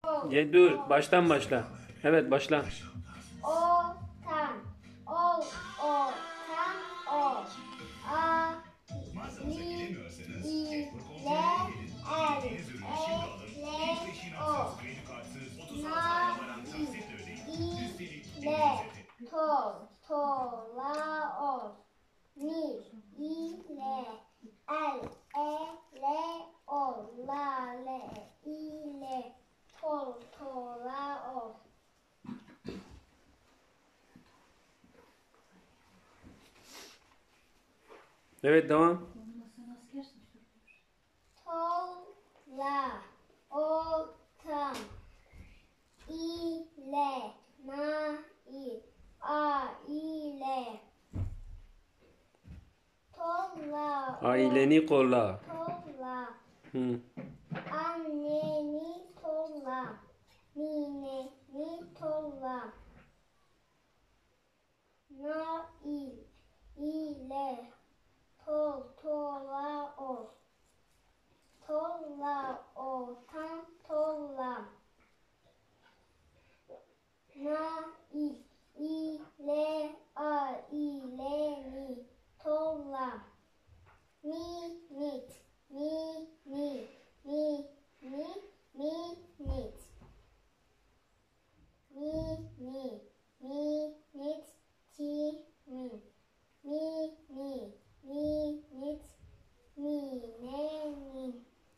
Dur, baştan başla. Evet, başla. Otan, ol, otan, ol. A, li, i, le, el, le, o. Na, i, le, la, ol. Mi, le, el, le, ol. La, le, le, la, ol. Evet, devam. Tola, otam, ile, aile. Tola, Aileni kolla. tola, Hı. anneni tola, nineni tola. Nail, ile, tola, ol. Tola, otan, tola. Nail, ile, aileni tola. Minit, minit. Minit, minit, timin, minit, minenin,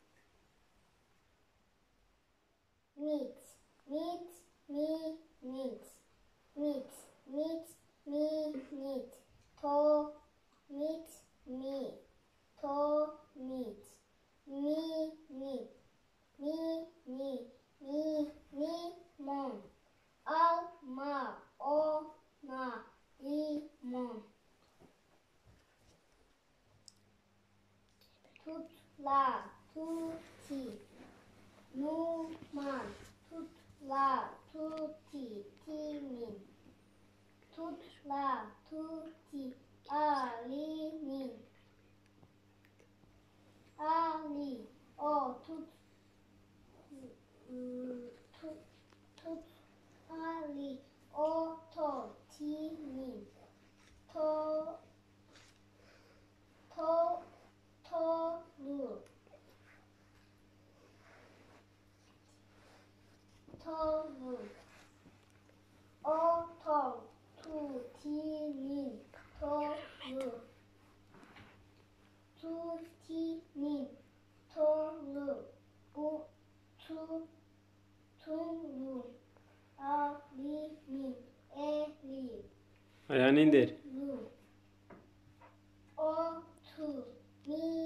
mit, minit, minit, to, mi, to, minit, limon, alma, ona, limon. Tutla, tuti, numan, tutla, tuti, timin, tutla, tuti, alimin, ali, o, tut, ali, oto, timin, to, tolu, tolu, oto, tutimin, tolu, tutimin, tolu, tulu, alimin, eli, Ayağını indir. lu, otu, mi,